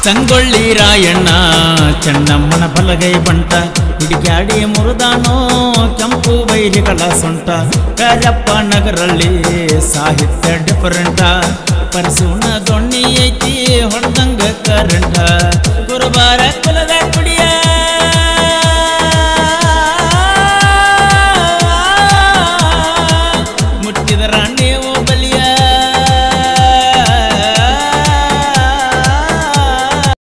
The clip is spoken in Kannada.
ಸಂಗೊಳ್ಳಿ ರಾಯಣ್ಣ ಚೆನ್ನಮ್ಮನ ಬಲಗೈ ಬಂಟ ಹಿಡಿಗಾಡಿ ಮುರುದಾನೋ ಕೆಂಪು ಬೈಲಿಗಳ ಸೊಂಟ ಕರಪ್ಪ ನಗರಲ್ಲಿ ಸಾಹಿತ್ಯ ಡಿಫರೆಂಟ ಪರಿಸೂನ ದೊಣ್ಣಿ ಐತಿ ಹೊಡೆದಂಗ ಕರೆಂಟ ಗುರುವಾರ